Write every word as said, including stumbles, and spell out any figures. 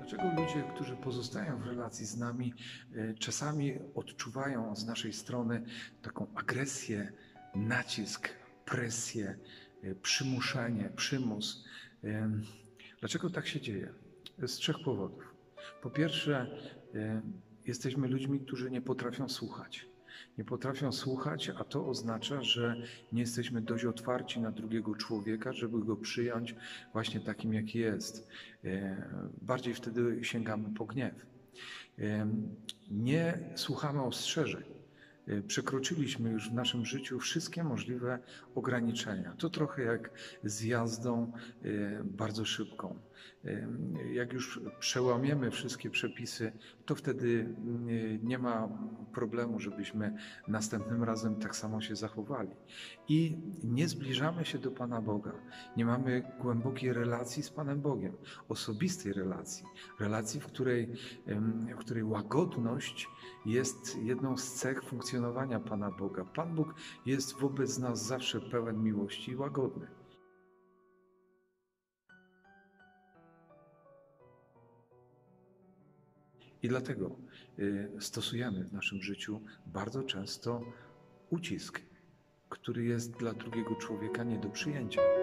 Dlaczego ludzie, którzy pozostają w relacji z nami, e, czasami odczuwają z naszej strony taką agresję, nacisk, presję, e, przymuszenie, przymus? E, Dlaczego tak się dzieje? Z trzech powodów. Po pierwsze, e, jesteśmy ludźmi, którzy nie potrafią słuchać. Nie potrafią słuchać, a to oznacza, że nie jesteśmy dość otwarci na drugiego człowieka, żeby go przyjąć właśnie takim, jaki jest. E, Bardziej wtedy sięgamy po gniew. E, Nie słuchamy ostrzeżeń. E, Przekroczyliśmy już w naszym życiu wszystkie możliwe ograniczenia. To trochę jak z jazdą e, bardzo szybką. E, Jak już przełamiemy wszystkie przepisy, to wtedy nie- nie ma problemu, żebyśmy następnym razem tak samo się zachowali. I nie zbliżamy się do Pana Boga. Nie mamy głębokiej relacji z Panem Bogiem, osobistej relacji, relacji, w której, em, w której łagodność jest jedną z cech funkcjonowania Pana Boga. Pan Bóg jest wobec nas zawsze pełen miłości i łagodny. I dlatego y, stosujemy w naszym życiu bardzo często ucisk, który jest dla drugiego człowieka nie do przyjęcia.